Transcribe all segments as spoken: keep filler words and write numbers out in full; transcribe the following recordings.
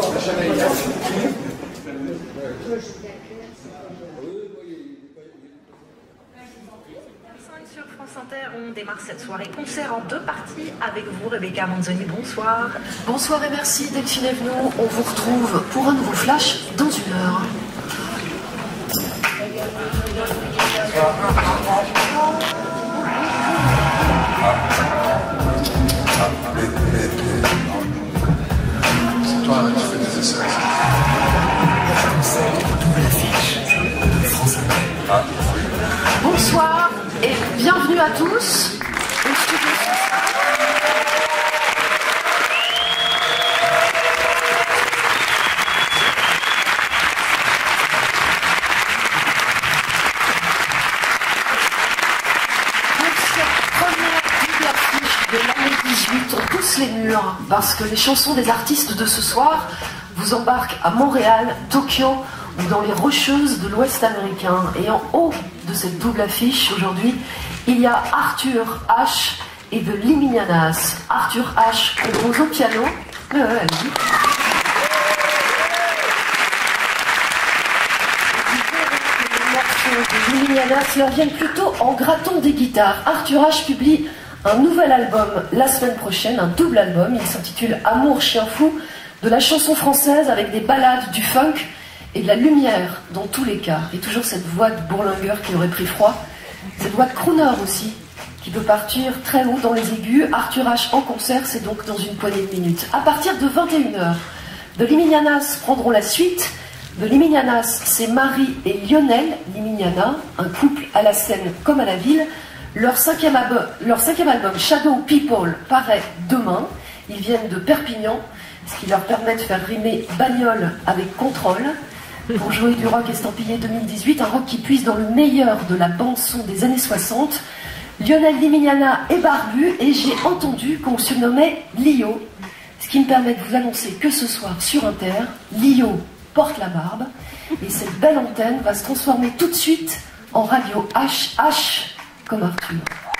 Sur France Inter, on démarre cette soirée concert en deux parties avec vous, Rebecca Manzoni. Bonsoir. Bonsoir et merci Delphine Evenou. On vous retrouve pour un nouveau flash dans une heure. C'est toi qui fais des essais. Bonsoir et bienvenue à tous. On pousse les murs parce que les chansons des artistes de ce soir vous embarquent à Montréal, Tokyo ou dans les Rocheuses de l'Ouest américain. Et en haut de cette double affiche aujourd'hui, il y a Arthur H et The Liminianas. Arthur H compose au piano. Euh, allez-y. Les Liminianas leur viennent plutôt en grattant des guitares. Arthur H publie un nouvel album la semaine prochaine, un double album. Il s'intitule Amour chien fou, de la chanson française avec des ballades, du funk et de la lumière dans tous les cas. Et toujours cette voix de bourlingueur qui aurait pris froid, cette voix de crooner aussi, qui peut partir très haut dans les aigus. Arthur H en concert, c'est donc dans une poignée de minutes. À partir de vingt et une heures, The Liminianas prendront la suite. The Liminianas, c'est Marie et Lionel Liminiana, un couple à la scène comme à la ville. Leur cinquième, album, leur cinquième album, Shadow People, paraît demain. Ils viennent de Perpignan, ce qui leur permet de faire rimer bagnole avec contrôle. Pour jouer du rock estampillé deux mille dix-huit, un rock qui puise dans le meilleur de la bande-son des années soixante. Lionel Liminiana est barbu et j'ai entendu qu'on se nommait Lio. Ce qui me permet de vous annoncer que ce soir sur Inter, Lio porte la barbe. Et cette belle antenne va se transformer tout de suite en radio H H. Comme Arthur.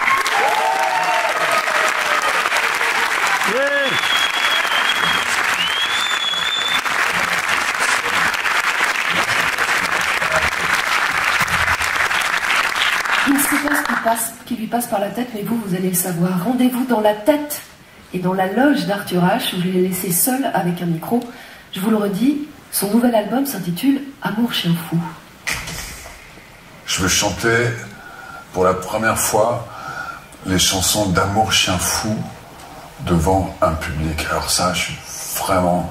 Il ne sait pas ce qui, passe, qui lui passe par la tête, mais vous, vous allez le savoir. Rendez-vous dans la tête et dans la loge d'Arthur H, où je l'ai laissé seul avec un micro. Je vous le redis, son nouvel album s'intitule Amour chien fou. Je veux chanter pour la première fois les chansons d'amour chien fou devant un public. Alors ça, je suis vraiment,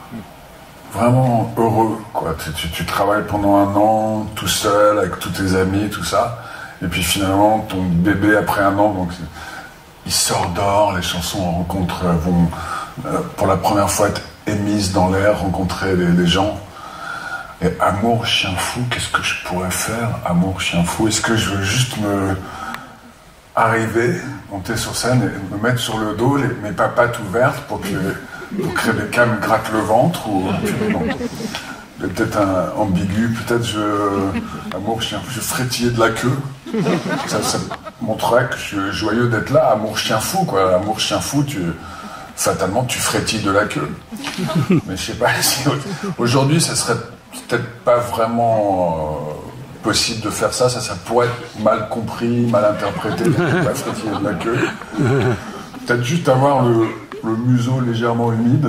vraiment heureux, quoi. Tu, tu, tu travailles pendant un an tout seul avec tous tes amis, tout ça, et puis finalement ton bébé après un an, donc il sort dehors, les chansons rencontrent, vont euh, pour la première fois être émises dans l'air, rencontrer les, les gens. Et amour chien fou, qu'est-ce que je pourrais faire? Amour chien fou, est-ce que je veux juste me arriver, monter sur scène et me mettre sur le dos, les, mes papates ouvertes pour que, pour que Rebecca me gratte le ventre, ou peut-être un ambigu, peut-être je amour chien fou, je frétillais de la queue, ça, ça montrerait que je suis joyeux d'être là. Amour chien fou, quoi. Amour chien fou, tu fatalement tu frétilles de la queue. Mais je sais pas si aujourd'hui ça serait peut-être pas vraiment euh, possible de faire ça, ça, ça pourrait être mal compris, mal interprété, pas frétiller de la queue. Peut-être juste avoir le, le museau légèrement humide,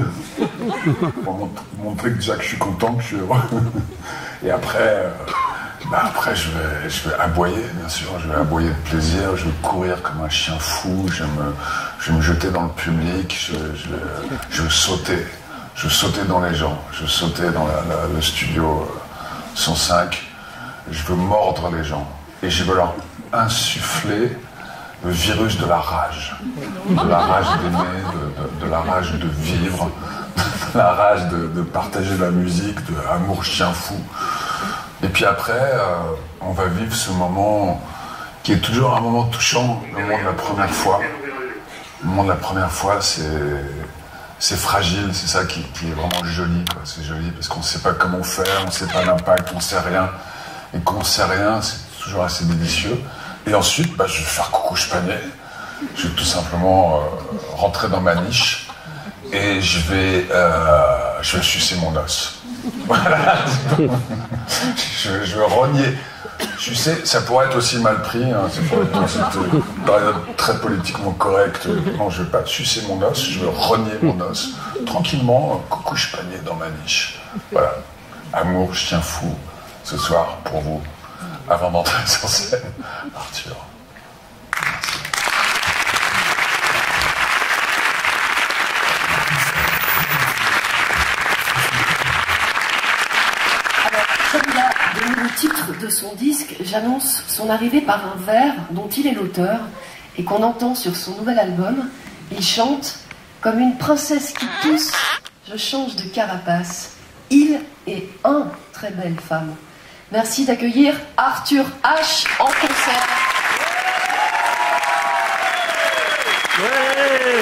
pour montrer que déjà que je suis content, que je suis heureux. Et après, euh, bah après je vais, je vais aboyer, bien sûr, je vais aboyer de plaisir, je vais courir comme un chien fou, je vais me, je vais me jeter dans le public, je, je, je vais sauter. Je sautais dans les gens, je sautais dans la, la, le studio cent cinq, je veux mordre les gens et je veux leur insuffler le virus de la rage, de la rage d'aimer, de, de, de la rage de vivre, de la rage de, de partager la musique, de amour chien fou. Et puis après, euh, on va vivre ce moment qui est toujours un moment touchant, le moment de la première fois. Le moment de la première fois, c'est... c'est fragile, c'est ça qui, qui est vraiment joli, quoi. C'est joli parce qu'on ne sait pas comment faire, on ne sait pas l'impact, on ne sait rien. Et quand on ne sait rien, c'est toujours assez délicieux. Et ensuite, bah, je vais faire coucou je panier. Je vais tout simplement euh, rentrer dans ma niche et je vais, euh, je veux sucer mon os. Voilà. je, je veux rogner. Sucer, ça pourrait être aussi mal pris, hein, c'est pour être dans cette période très politiquement correcte. Non, je veux pas sucer mon os, je veux rogner mon os. Tranquillement, coucouche panier dans ma niche. Voilà. Amour, je tiens fou, ce soir, pour vous. Avant d'entrer sur scène, Arthur. Merci. Le titre de son disque, j'annonce son arrivée par un vers dont il est l'auteur et qu'on entend sur son nouvel album. Il chante « Comme une princesse qui tousse, je change de carapace. Il est un très belle femme. » Merci d'accueillir Arthur H en concert. Ouais.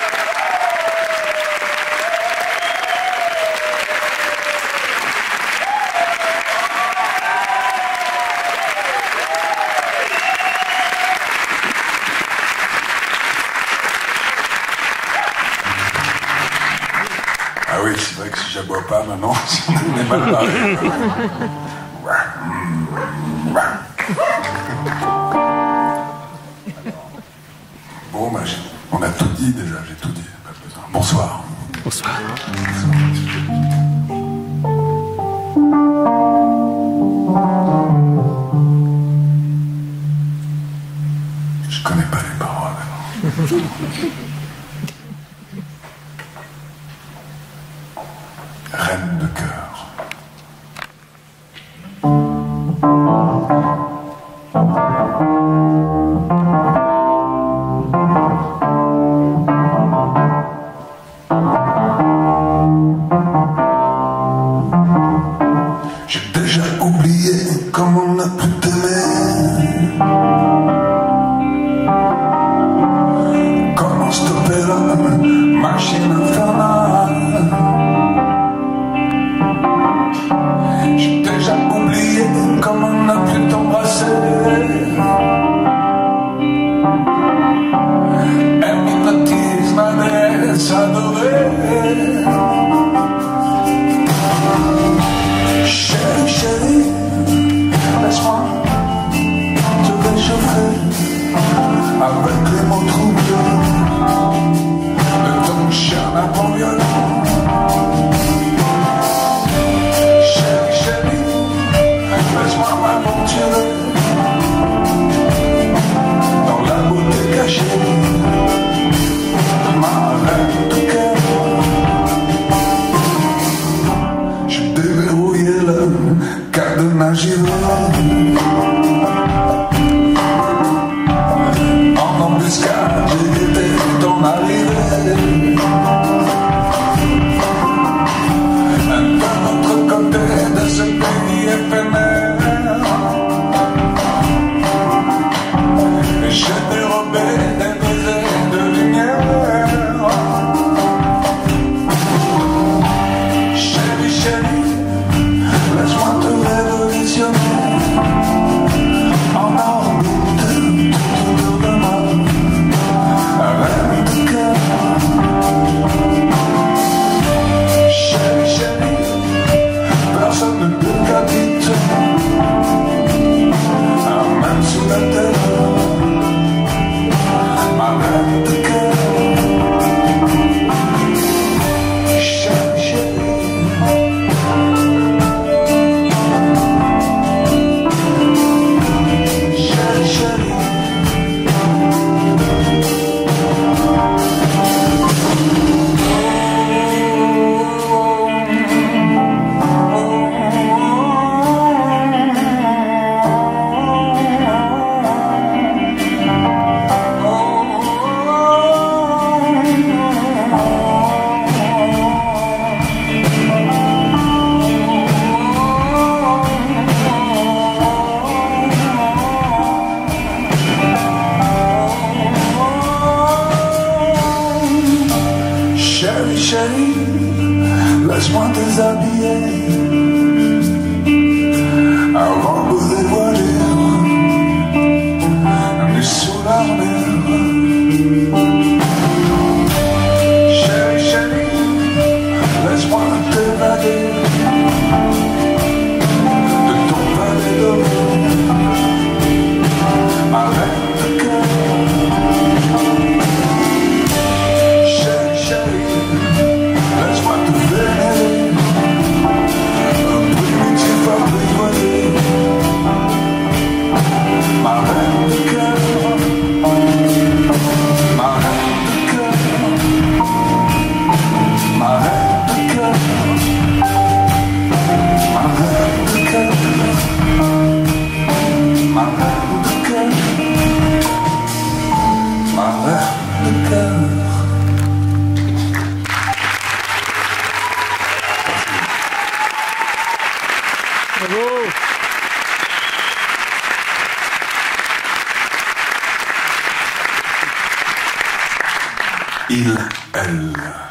Ah oui, c'est vrai que si j'aboie pas maintenant, on est mal barré. Bon, bah, on a tout dit déjà, j'ai tout dit, pas besoin. Bonsoir. Bonsoir. Je connais pas les paroles. Reine de cœur. J'ai déjà oublié comment on a pu t'aimer. Comment stopper la machine infernale. J'ai déjà oublié comment on a pu t'embrasser. Elle m'hypnotise, m'adresse, adorée. Chérie, chérie, laisse-moi te réchauffer avec les mots troublés de ton chien Napoléon. Chérie, chérie, laisse-moi m'aventurer dans la beauté cachée de ma reine de cœur. Je déverrouillé le cadenas givré. En embuscade, j'ai guetté ton arrivée. De l'autre côté de ce pays éphémère, j'ai dérobé des baisers de lumière. Chérie, chérie, laisse-moi te révolutionner en orbite tout autour de moi, reine de cœur. Chérie, chérie, personne ne peut qu'habiter, même sous la terre, ma reine de cœur. Chérie, chérie, chérie, chérie. Chérie, chérie, laisse-moi déshabiller avant de dévoiler nu sous l'armure. Chérie, chérie, laisse-moi te de cœur. Bravo. Il, elle.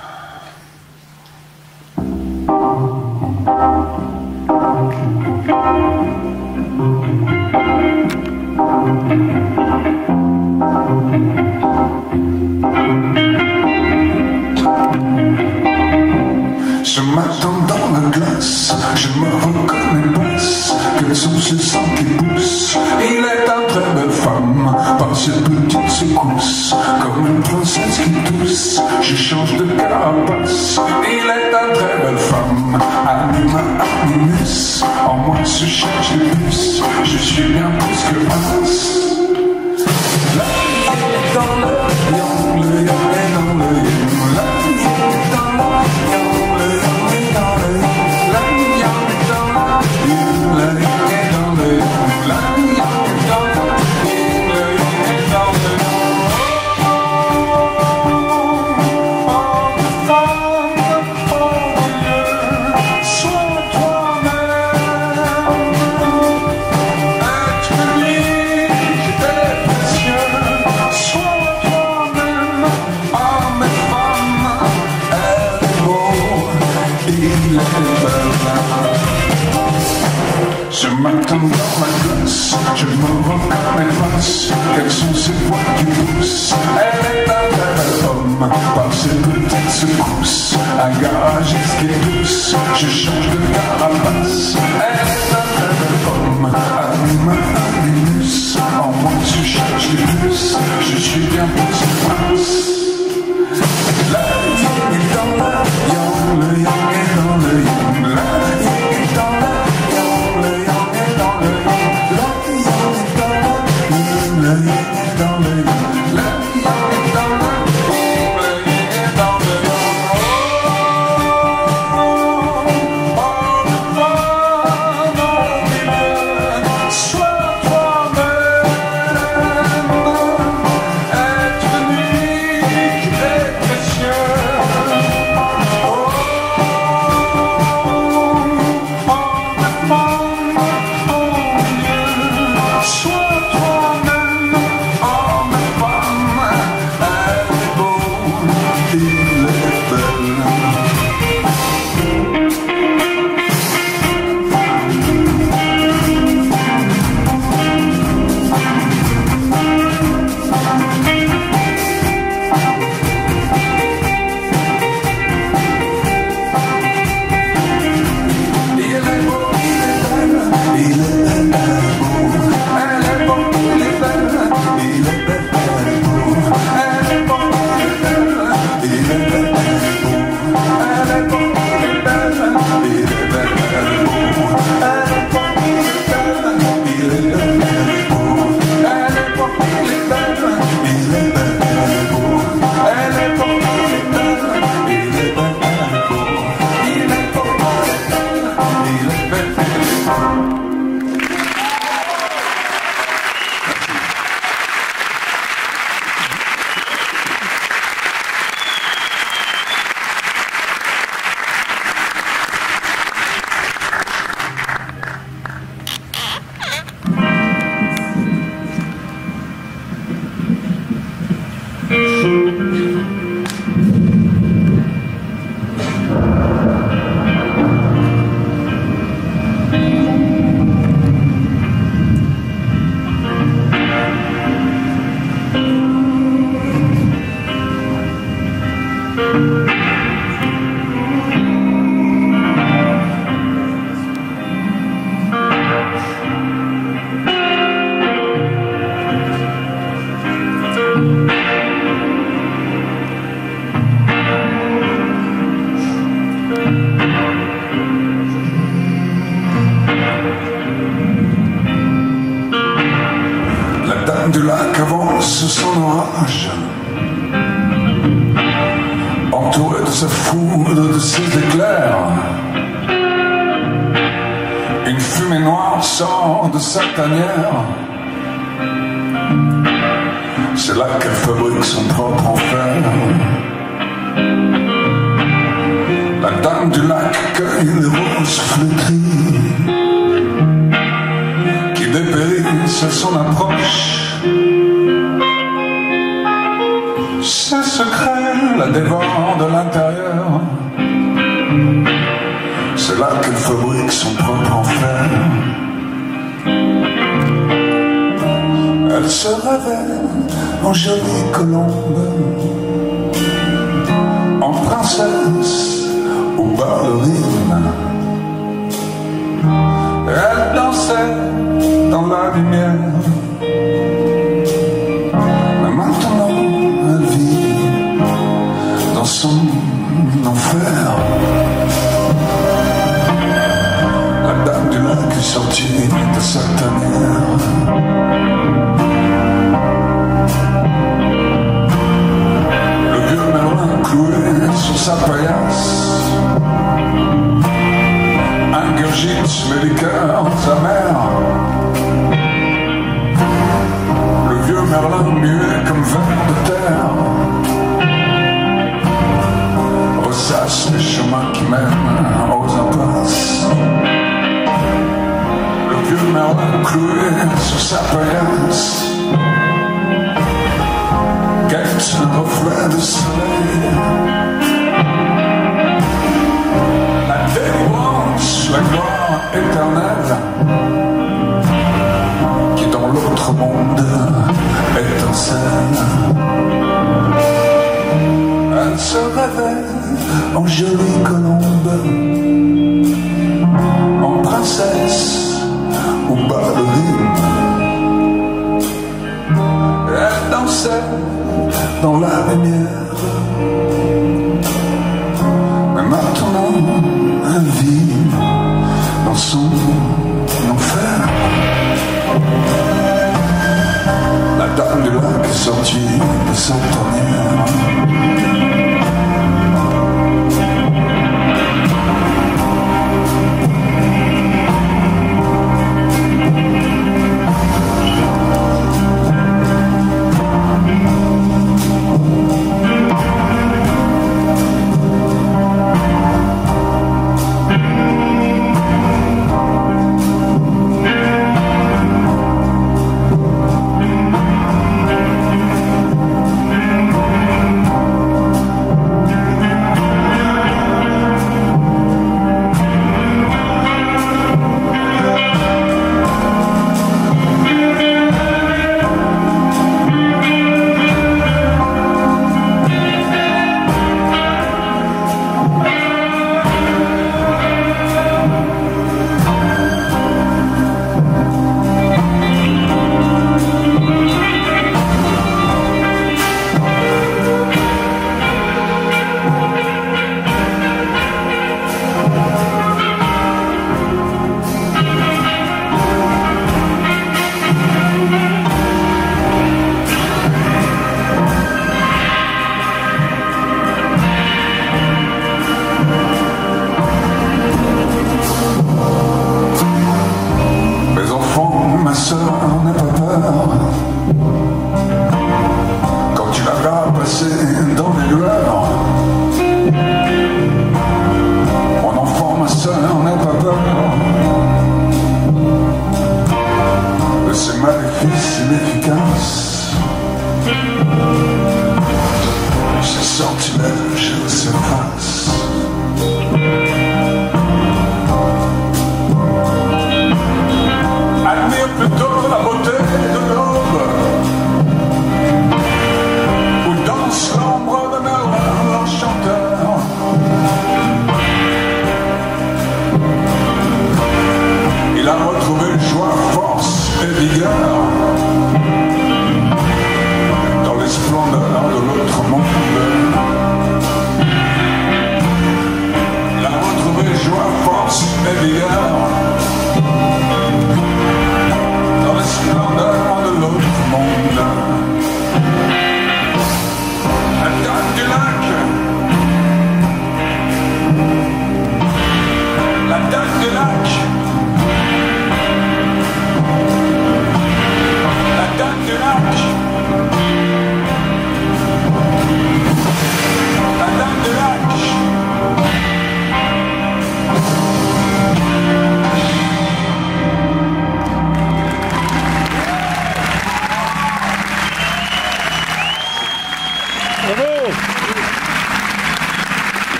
Je m'attends dans la glace, je me reconnais pas. Quels sont ces sangs qui poussent? Il est un très belle femme, par ses petites secousses, comme une princesse qui tousse. Je change de carapace. Il est un très belle femme, anima animus. En moi se cherche le bus, je suis bien plus que as. La vie est dans le lion, le lion est dans le lion. La vie est dans le lion, le lion est dans le lion. La vie est dans le lion, le lion est dans le lion. La vie est dans le lion, le lion est dans le lion. Oh, femme, oh Dieu, sois toi-même. Être unique et précieux. Sois toi-même, homme et femme. Elle est beau, il est belle. Je m'attends dans la glace, je me reconnais face. Quelles sont ces voix qui poussent? Elle est un très bel homme, par ses petites secousses. Un garagiste qui est douce, je change de carapace. Elle est un très bel homme, anima animus. En moi tu cherches les plus, je suis bien plus que mince. La vie est dans le lion, le lion est dans le lion. La vie est dans le lion, le lion est dans le lion. La vie est dans le lion, le lion est dans le lion. La vie est dans le lion, le lion est dans le lion. Oh, oh, oh, oh, milieu, sois toi-même. Être unique et précieux. Oh, sois toi-même, homme et femme. Elle est beau, il est belle. Il est beau, il est belle, il est belle, elle est beau. Elle est beau, il est belle, il est belle, elle est beau. Elle est beau, il est belle, il est belle, elle est beau. Elle est beau, il est belle, il est belle, elle est beau. Elle est beau, il est belle, il est belle, elle est beau. Elle est beau, il est belle, il est belle, elle est beau. Elle est beau, il est belle, il est belle, elle est beau. Il est beau, il est belle, il est belle, elle est beau. La dame du lac avance son orage, entourée de sa foudre, de ses éclairs. Une fumée noire sort de sa tanière. C'est là qu'elle fabrique son propre enfer. La dame du lac cueille les roses flétries qui dépérissent à son approche. Ses secrets la dévorent de l'intérieur. C'est là qu'elle fabrique son propre enfer. Elle se révèle en jolie colombe, en princesse ou ballerine. Elle dansait dans la lumière, mais maintenant elle vit dans son enfer. La dame du lac est sortie de sa tanière. Le vieux Merlin cloué sur sa paillasse ingurgite mes liqueurs amères. Le vieux Merlin muet comme ver de terre ressasse les chemins qui mènent aux impasses. Le vieux Merlin cloué sur sa paillasse guette un reflet de soleil. La délivrance, la gloire éternelle qui dans l'autre monde étincelle. Elle se révèle en jolie colombe, en princesse ou ballerine. Elle dansait dans la lumière, mais maintenant elle vit dans son enfer. La dame du lac est sortie de sa tanière.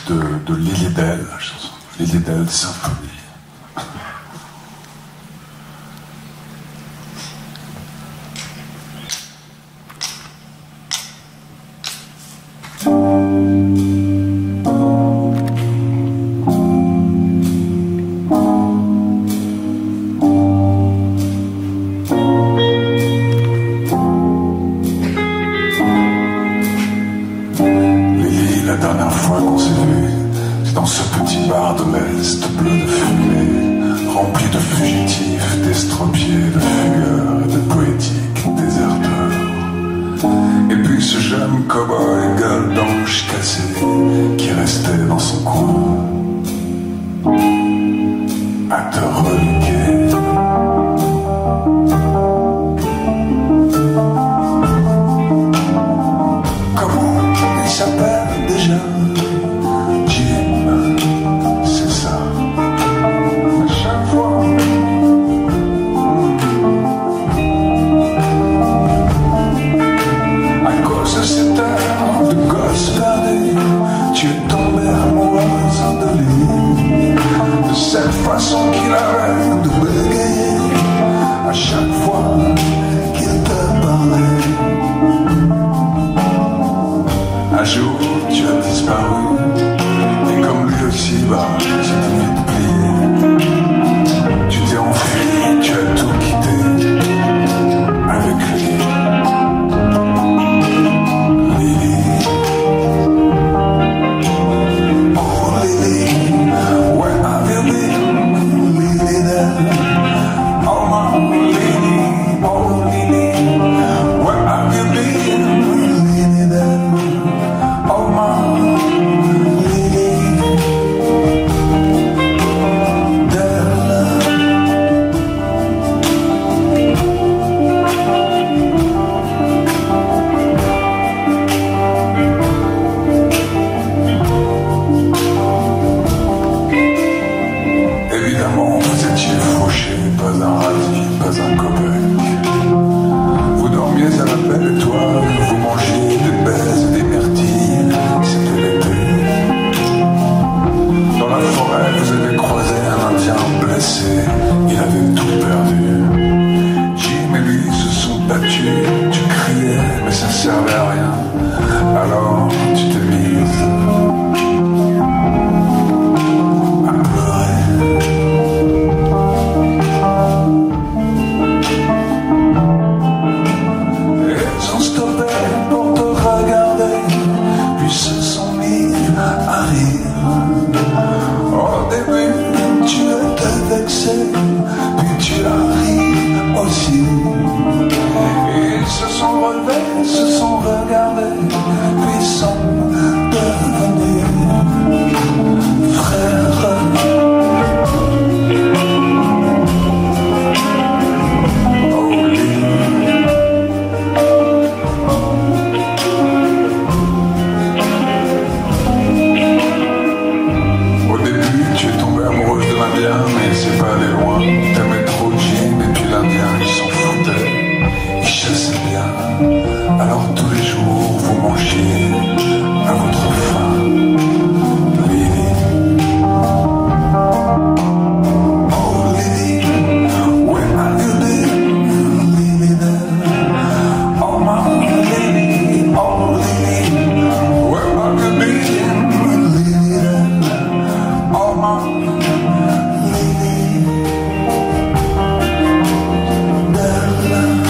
de, de Lily Dell, la chanson Lily Dell Symphonie. La dernière fois qu'on s'est vu, c'est dans ce petit bar de l'Est, bleu de fumée, rempli de fugitifs, d'estropiés, de fugueurs et de poétiques déserteurs. Et puis ce jeune cow-boy, gueule d'ange cassée, qui restait dans son coin, à te reluquer. Comment il s'appelle? Jim, c'est ça. À chaque fois. À cause de cette heure de gosse perdue, tu es tombée amoureuse de lui. De cette façon qu'il avait de bégayer à chaque fois qu'il te parlait. Un jour tu as disparu, et comme lui aussi, bah, c'était vite plié. Tu t'es enfui, tu as tout quitté, avec lui. Lily, oh Lily, where have you been, Lily there? Oh my Lily, oh Lily, where have you been, Lily there? Oh my Lily, évidemment, vous étiez fauché, pas un radis, pas un copain. Vous dormiez à la belle étoile, vous mangiez des baises et des myrtilles, c'était l'été. Dans la forêt, vous avez croisé un Indien blessé, il avait tout perdu. Jim et lui se sont battus, tu criais, mais ça servait à rien. Alors tu t'es mise à pleurer. Ils ont stoppé pour te regarder, puis se sont mis à rire. Au début, tu étais vexé, puis tu as ri aussi. Ils se sont relevés, se sont regardés, puis sont devenus frères. Oh Lily, au début, tu es tombée amoureuse de l'Indien, mais c'est pas allé loin. T'aimais trop Jim, et puis l'Indien, il s'en foutait. Il chassait bien. Alors tous les jours, vous mangiez à votre faim. Lily, oh Lily, where have you been, Lily there? Oh my Lily, oh Lily, where have you been, Lily there? Oh my Lily, there.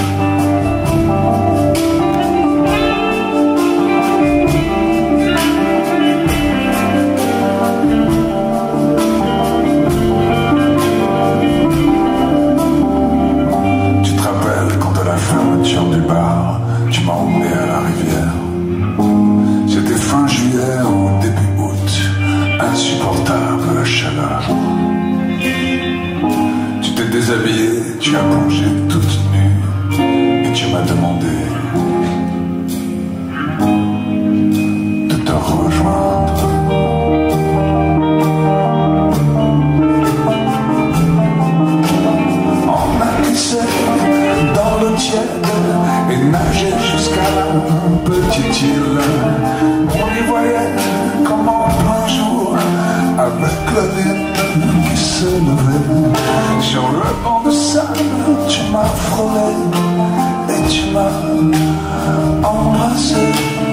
Tu te rappelles quand à la fermeture du bar, tu m'as emmené à la rivière. C'était fin juillet ou début août, insupportable la chaleur. Tu t'es déshabillé, tu as plongé toute nue, et tu m'as demandé de te rejoindre. On a glissé dans l'eau tiède et nagé jusqu'à la petite île. On y voyait comme en plein jour la lune qui se levait. Sur le banc de sable, tu m'as frôlé et tu m'as embrassé.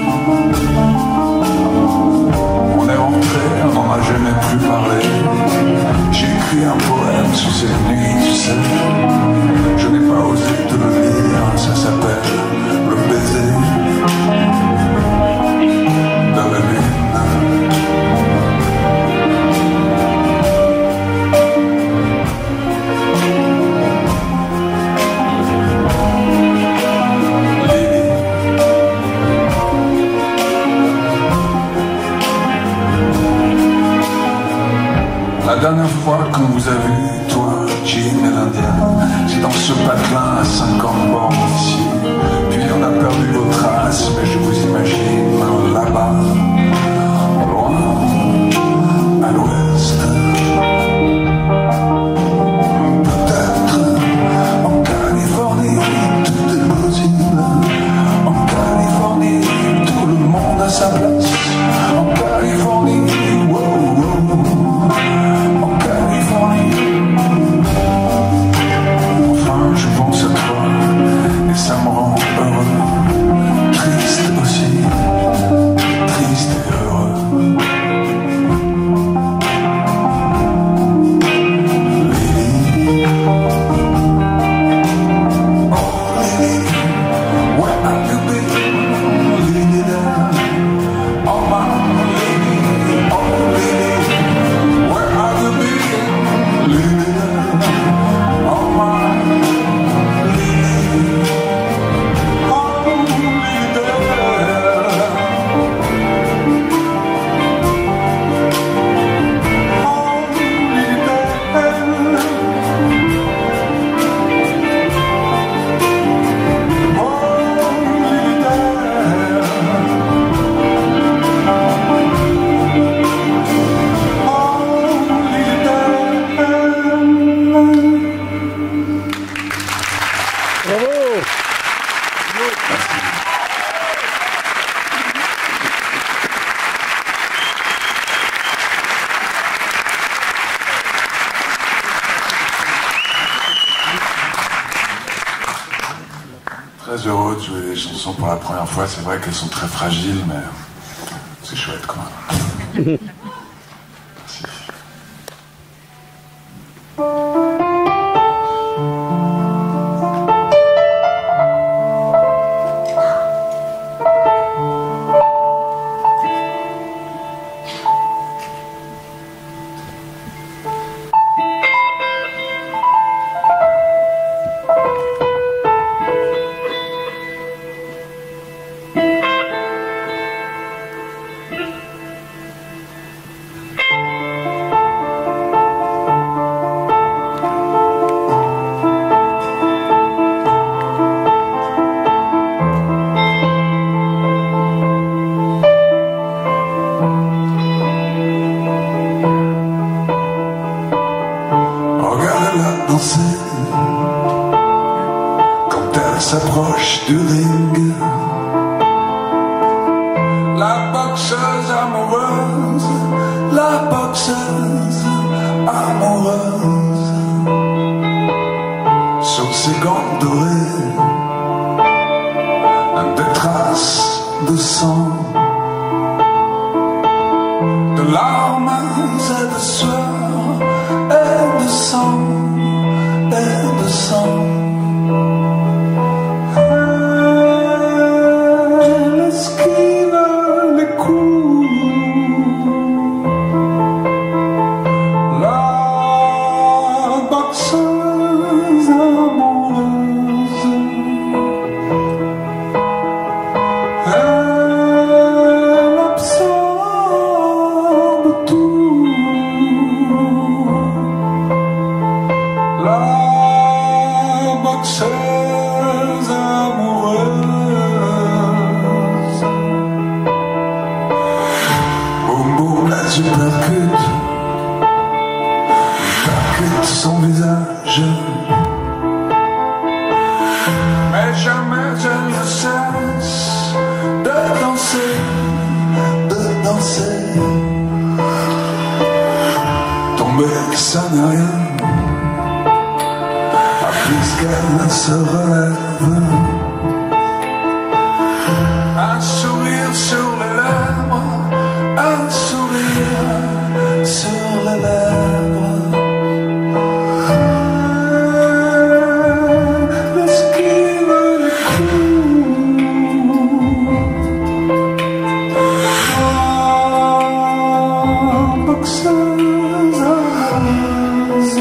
On est rentré, on n'en a jamais plus parlé. J'ai écrit un poème sur cette nuit, tu sais. Je n'ai pas osé te le lire, ça s'appelle Le baiser de la lune. La dernière fois qu'on vous a vu, toi, Jim et l'Indien, c'est dans ce patelin à cinquante bornes d'ici. Puis on a perdu vos traces, mais je vous imagine là-bas, loin, à l'ouest. Peut-être en Californie, tout est possible. En Californie, tout le monde a sa place. En Californie, wow, wow. En Californie, enfin je pense à toi et ça me rend heureux, triste aussi, triste et heureux. Lily, oh Lily, where have you been, Lily? Oh my Lily, oh Lily. Where have you been, Lily? Oh my Lily, oh Lily there. Oh Lily there. Oh Lily there. Bravo. Très heureux de jouer les chansons pour la première fois. C'est vrai qu'elles sont très fragiles, mais c'est chouette quand même. Merci. Quand elle s'approche du ring, la boxeuse amoureuse, la boxeuse amoureuse, sur ses gants dorés, des traces de sang, de larmes et de sueur et de sang. Et de sang. Elle esquive les coups. La boxeuse amoureuse. Elle absorbe tout. La boxeuse amoureuse. Boum boum, là tu percutes, percutes son visage. Mais jamais elle ne cesse de danser, de danser. tomber, ça n'est rien. Puisqu'elle se relève, un sourire sur les lèvres, un sourire sur les lèvres. L'esquive les coups, boxeuse amoureuse.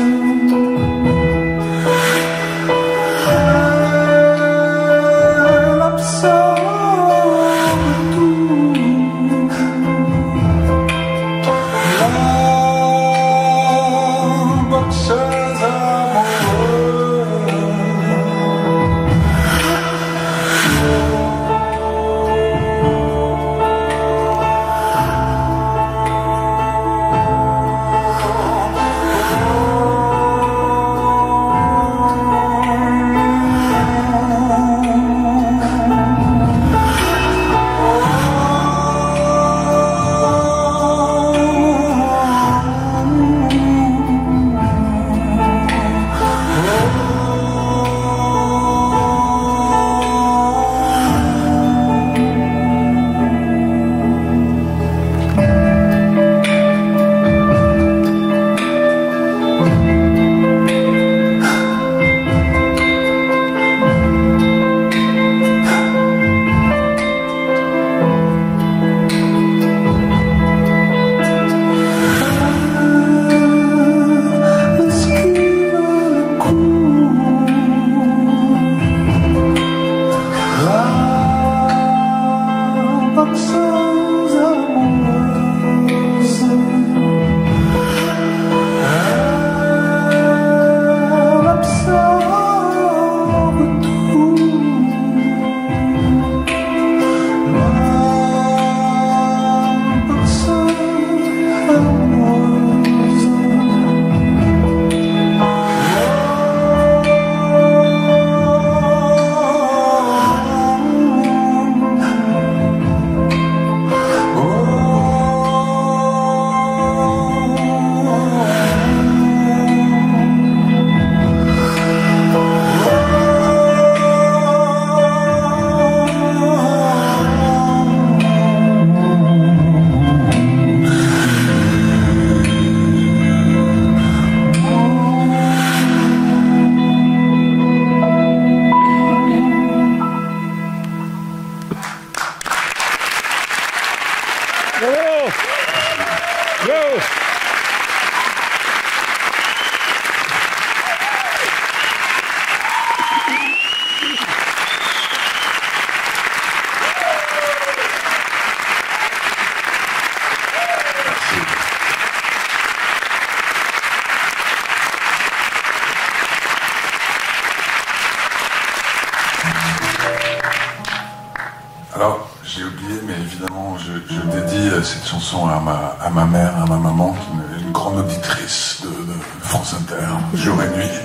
Alors, j'ai oublié, mais évidemment, je, je dédie cette chanson à ma, à ma mère, à ma maman, qui est une grande auditrice de, de France Inter, jour et nuit.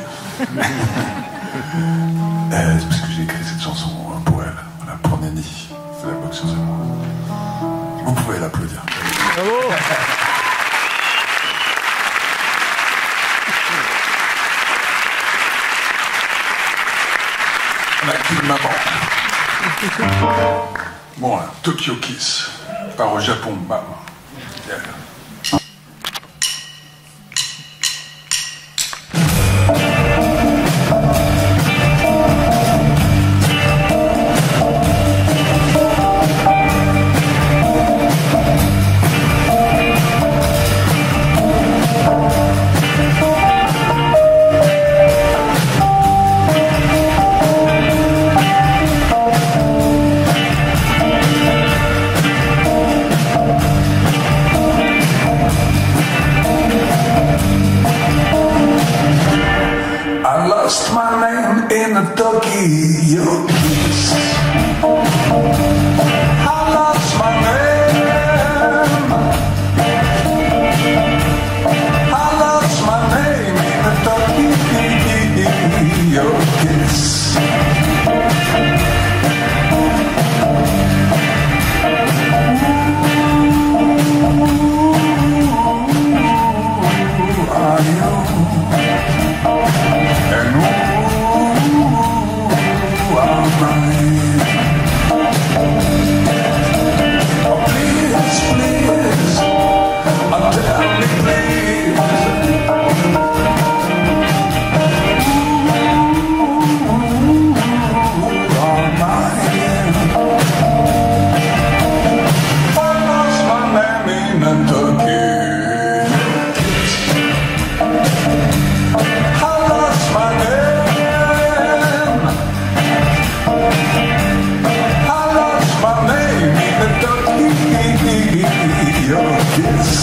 euh, c'est parce que j'ai écrit cette chanson pour elle, voilà, pour Nenny, c'est la boxeuse et moi. Vous pouvez l'applaudir. Bravo. On a qu'une maman. Bon, là, Tokyo Kiss, par au Japon, bam. Yeah. Lost my name in a Tokyo Kiss. I lost my name. I lost my name in a Tokyo Kiss. Ooh, I you, and ooh, are mine. Oh, please, please, oh, tell me please. Ooh, are mine. I lost my name in a turkey. I lost my name. I lost my name in the turkey. Your kiss.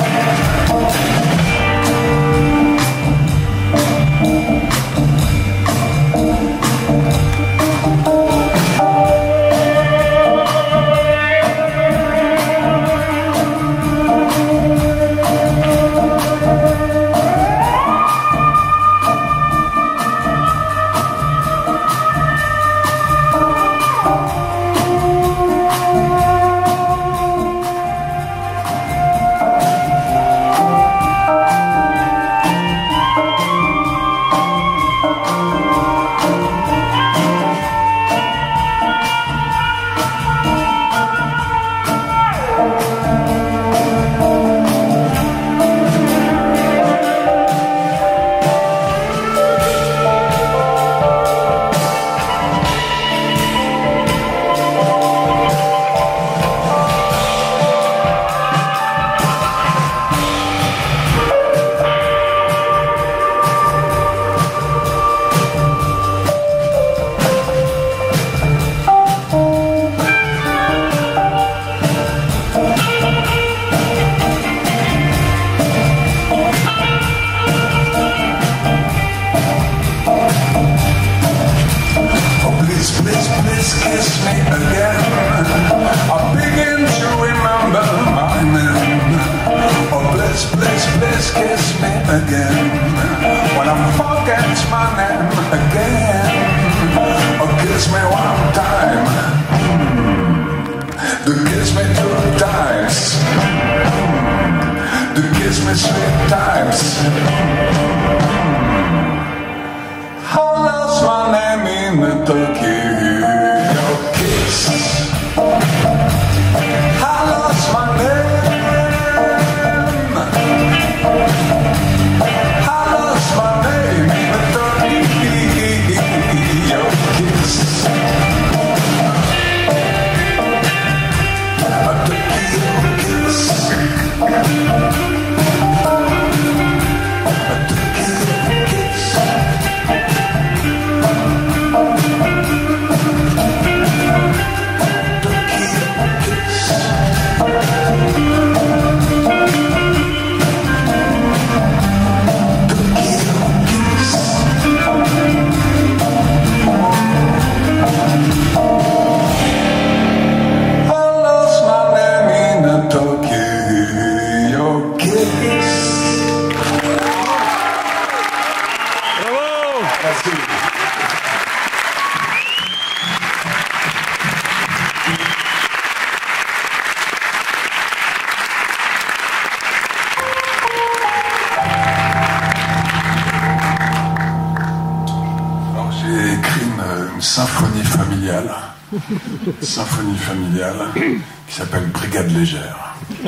Symphonie familiale qui s'appelle Brigade légère. Vous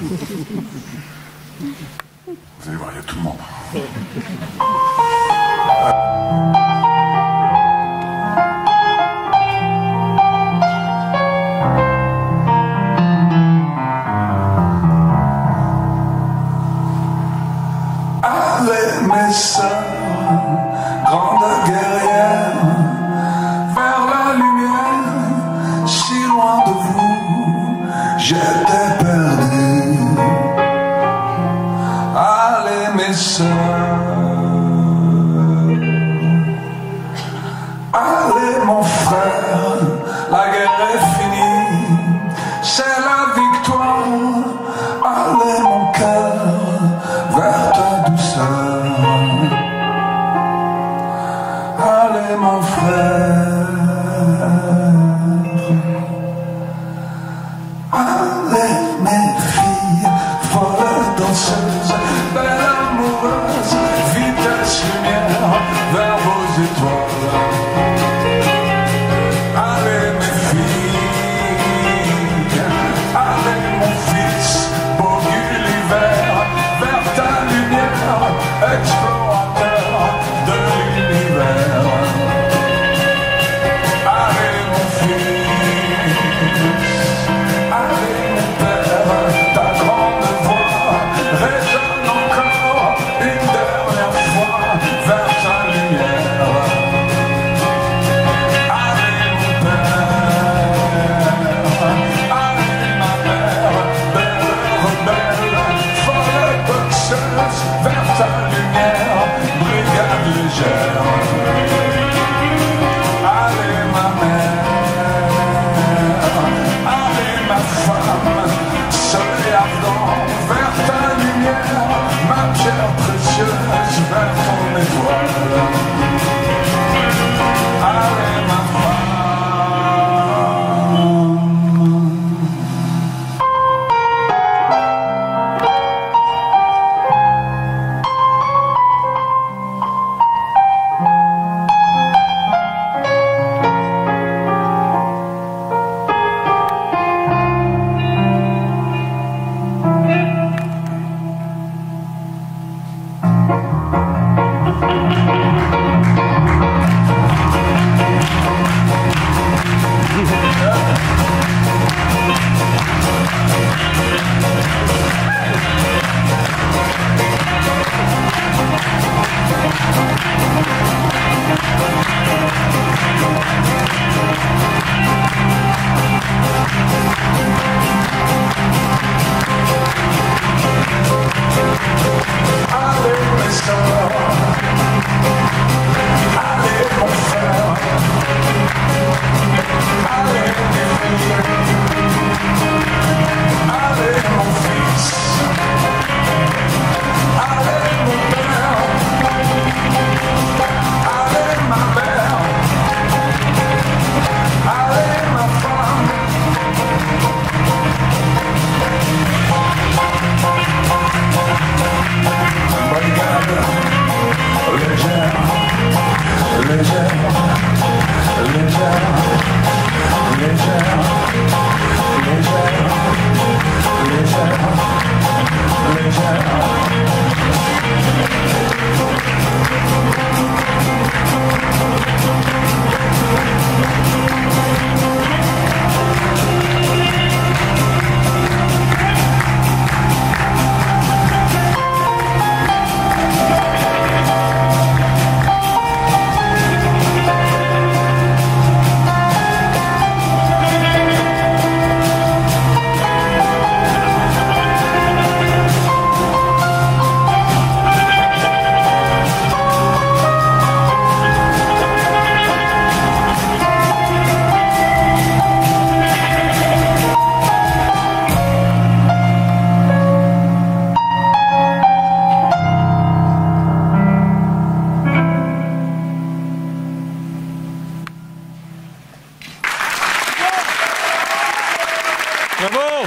allez voir, il y a tout le monde. Allez mes sœurs, grandes guerrières, vers la lumière, si loin de vous, j'étais perdu. Allez mes sœurs, allez mon frère, la guerre est finie, c'est la victoire. Allez mon cœur, vers ta douceur. Allez mon frère, allez mes filles, folles danseuses, belles amoureuses, précieuse, vers ta lumière, brigade légère. Allez ma mère, allez ma femme, soleil ardent, vers ta lumière, ma pierre précieuse, vers ton étoile. Allez ma femme. Bravo!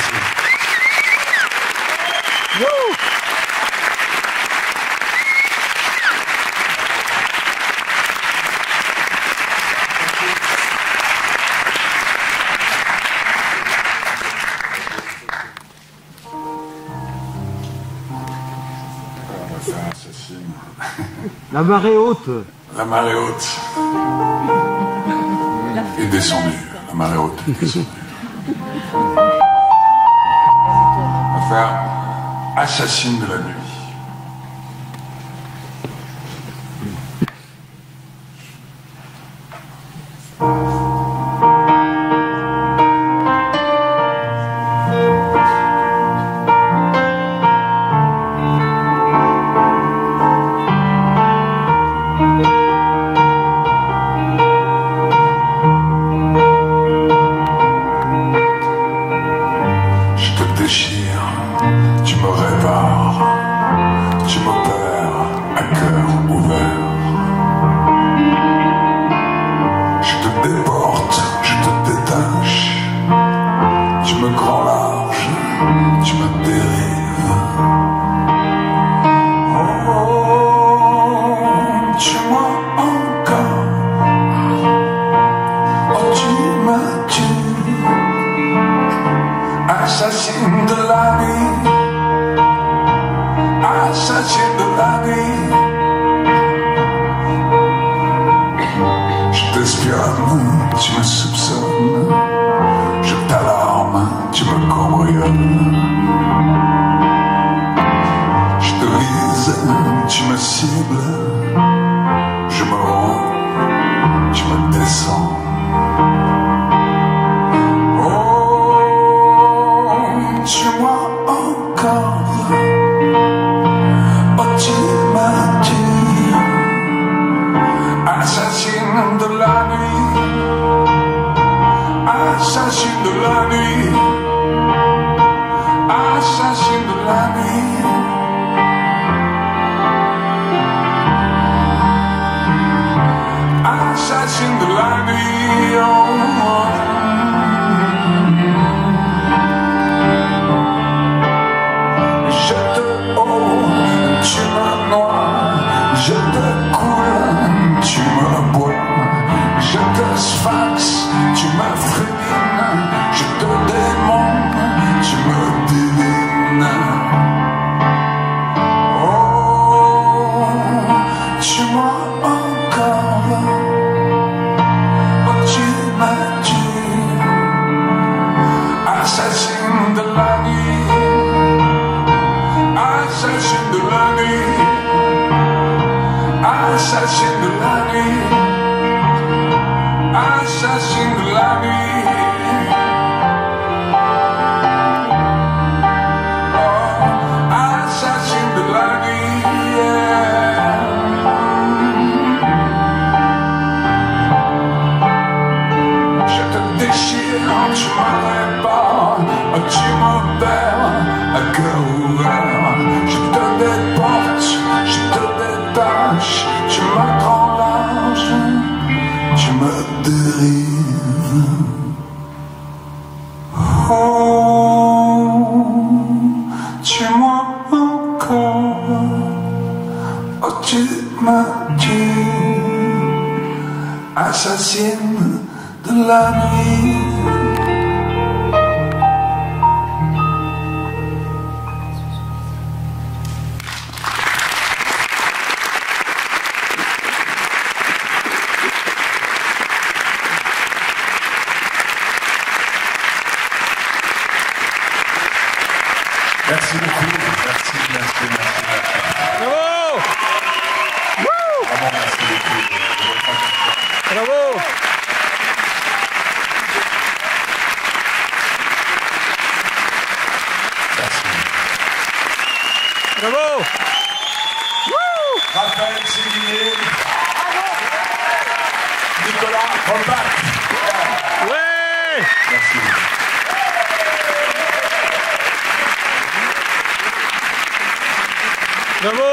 Woo! On va faire Assassine. La marée haute. La marée haute est descendue. La marée haute est descendue. On va faire Assassine de la nuit. Tu me répares, tu m'opères à cœur ouvert. Je te déporte, je te détache, tu me grand large, tu me dérives. Oh, tue-moi encore, oh tu me tues, assassine de la nuit. Assassine de la nuit, je t'espionne, tu me soupçonnes, je t'alarme, tu me cambrioles. Je te vise, tu me cibles, je me rends, tu me descends. Oh, tue-moi encore. la nuit, assassine de la nuit, assassine de la nuit. Oh, assassine de la nuit, yeah. Je te déchire, tu m'arrêtes pas, tu me perds à cœur ouvert. Je te déporte, je te détache, tu m'étranges, tu me dérives. Oh, tue-moi encore, oh tu m'as tué, assassine de la nuit. Merci beaucoup. Merci, merci, merci. Bravo! Vraiment, merci beaucoup. Bravo! Merci. Bravo! Raphaël Séguier, Nicolas Rombach. Ouais! Merci. Bravo!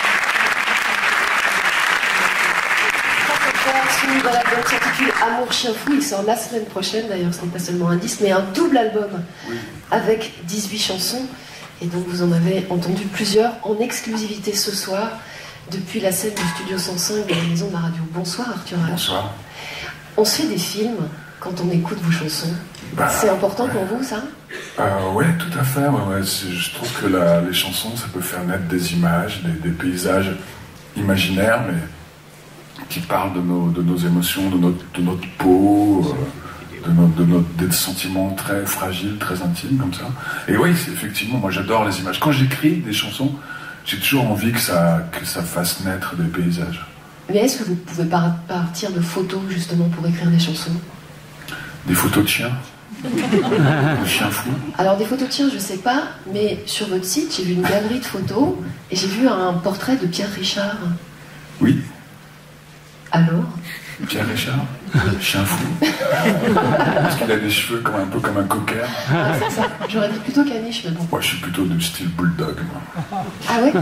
Son nouvel album s'intitule Amour Chien Fou, il sort la semaine prochaine d'ailleurs, ce n'est pas seulement un disque mais un double album Oui. avec dix-huit chansons et donc vous en avez entendu plusieurs en exclusivité ce soir depuis la scène du Studio cent cinq de la Maison de la Radio. Bonsoir Arthur H. Bonsoir. On se fait des films quand on écoute vos chansons. Bah, C'est important ouais. pour vous ça? Euh, oui, tout à fait. Ouais, ouais. Je trouve que la, les chansons, ça peut faire naître des images, des, des paysages imaginaires, mais qui parlent de nos, de nos émotions, de notre, de notre peau, euh, de, nos, de notre, des sentiments très fragiles, très intimes, comme ça. Et oui, effectivement, moi j'adore les images. Quand j'écris des chansons, j'ai toujours envie que ça, que ça fasse naître des paysages. Mais est-ce que vous pouvez par- partir de photos justement pour écrire des chansons? Des photos de chiens, de chiens fous. Alors des photos de chiens, je sais pas, mais sur votre site, j'ai vu une galerie de photos et j'ai vu un portrait de Pierre Richard. Oui, Alors? Pierre Richard, chien fou. Parce qu'il a des cheveux comme, un peu comme un cocker. Ah, c'est ça. J'aurais dit plutôt caniche, mais bon. Moi, je suis plutôt du style bulldog, moi. Ah ouais?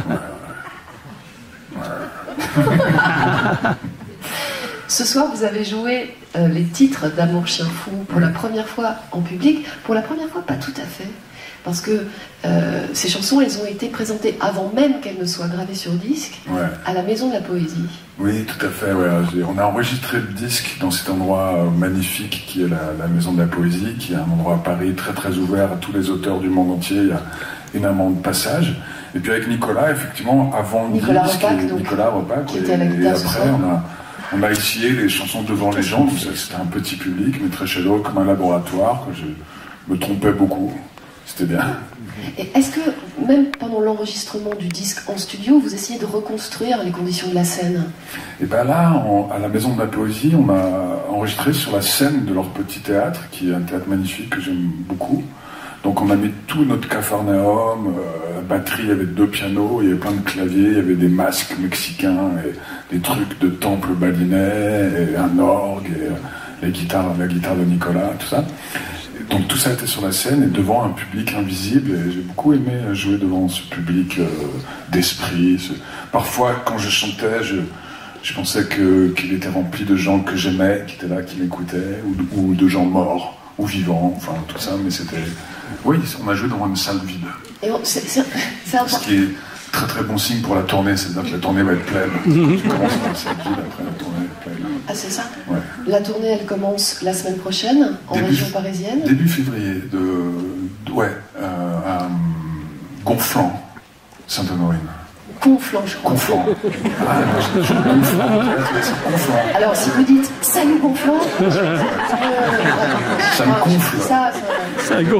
Ce soir, vous avez joué euh, les titres d'Amour Chien Fou pour la première fois en public. Pour la première fois, pas tout à fait. Parce que euh, ces chansons, elles ont été présentées avant même qu'elles ne soient gravées sur disque, Ouais. à la Maison de la Poésie. Oui, tout à fait. Ouais. On a enregistré le disque dans cet endroit euh, magnifique qui est la, la Maison de la Poésie, qui est un endroit à Paris très très ouvert à tous les auteurs du monde entier. Il y a énormément de passages. Et puis avec Nicolas, effectivement, avant le Nicolas disque, Ropac, et donc, Nicolas Ropac, qui et, était à la et guitare ce après soir. on a, on a essayé les chansons devant les gens. Donc ça, c'était un petit public, mais très chaleureux, comme un laboratoire. Que je me trompais beaucoup. C'était bien. Et est-ce que, même pendant l'enregistrement du disque en studio, vous essayez de reconstruire les conditions de la scène? Et bien là, en- à la Maison de la Poésie, on a enregistré sur la scène de leur petit théâtre, qui est un théâtre magnifique que j'aime beaucoup. Donc on a mis tout notre capharnaüm, euh, la batterie, il y avait deux pianos, il y avait plein de claviers, il y avait des masques mexicains, et des trucs de temple balinais, et un orgue, et euh, les guitares, la guitare de Nicolas, tout ça. Et donc tout ça était sur la scène et devant un public invisible, et j'ai beaucoup aimé jouer devant ce public euh, d'esprit. Ce- Parfois, quand je chantais, je, je pensais que, qu'il était rempli de gens que j'aimais, qui étaient là, qui m'écoutaient, ou, de- ou de gens morts, ou vivants, enfin tout ça, mais c'était... Oui, on a joué dans une salle vide. Et on- c'est, c'est, c'est Ce important. qui est très très bon signe pour la tournée, c'est-à-dire que la tournée va être pleine. Tu commences dans une salle vide, après la tournée est pleine. Ah, c'est ça? Ouais. La tournée, elle commence la semaine prochaine, en Début- région parisienne. Début février, de, de- ouais, euh, à Gonflant, Sainte-Honorine. Conflant, je crois. Gonflant. Ah, moi, j'ai toujours Gonflant, c'est Gonflant. Alors, si vous dites salut Conflant, Ça me gonfle. Ça, ça, Ça gonfle.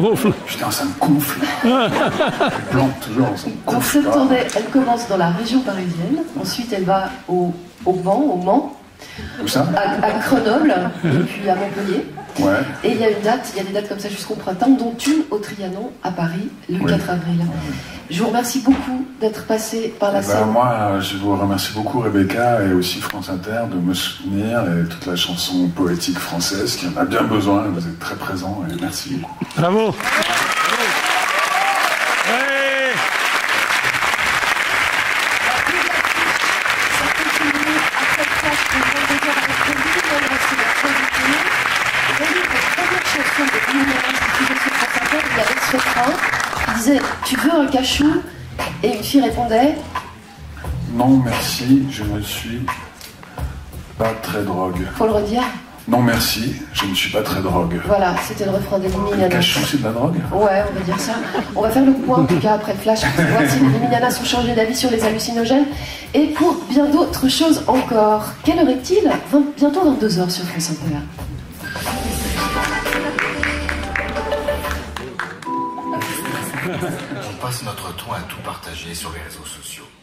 Putain, ça me gonfle. Elle plante toujours, ça me Donc gonfle. cette tournée, elle commence dans la région parisienne, ensuite elle va au, au Mans, au Mans, Où ça? à, à Grenoble, et puis à Montpellier. Ouais. Et il y a une date, il y a des dates comme ça jusqu'au printemps, dont une au Trianon à Paris, le Oui. quatre avril. Je vous remercie beaucoup d'être passé par la Ben, scène. moi, je vous remercie beaucoup, Rebecca, et aussi France Inter, de me soutenir, et toute la chanson poétique française qui en a bien besoin. Vous êtes très présents, et merci beaucoup. Bravo. Ouais. Ça continue à cette page que je viens de dire avec Lionel Rossi, la fin du tournée. Vous avez une première chanson de Lionel Rossi qui sur France Inter, il y avait ce refrain qui disait « Tu veux un cachou ?» Et une fille répondait Non, merci, je ne suis pas très drogue. « Faut le redire ?» Non, merci, je ne suis pas très drogue. Voilà, c'était le refrain des Le Mimiana. cachou, c'est de la drogue? Ouais, on va dire ça. On va faire le point en tout cas après le flash pour voir si les Mimiana sont changés d'avis sur les hallucinogènes et pour bien d'autres choses encore. Quelle heure est-il? Vingt- Bientôt vingt-deux heures sur France Inter. On passe notre temps à tout partager sur les réseaux sociaux.